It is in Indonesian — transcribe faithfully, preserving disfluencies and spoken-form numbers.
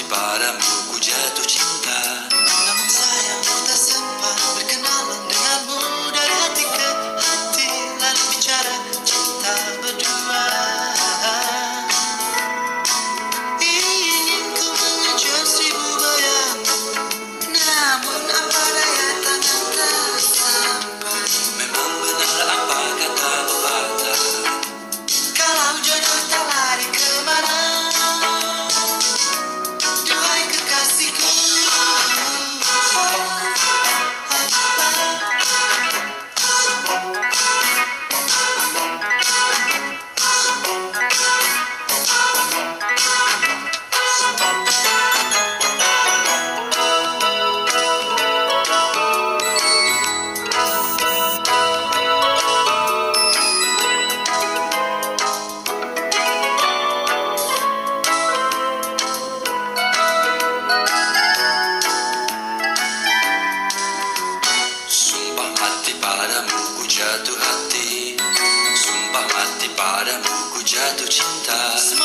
padamu ku jatuh cinta. Namun sayang ku tak sempat berkenalan denganmu. Dari hati ke hati lalu bicara cinta berdua. Ingin ku mengejar seribu bayang, namun apa daya tangan tak sampai. Memang benar apa kata pepatah, kalau jodoh tak lari kemana. Duhai kekasihku, sumpah mati padamu ku jatuh hati, sumpah mati padamu ku jatuh cinta.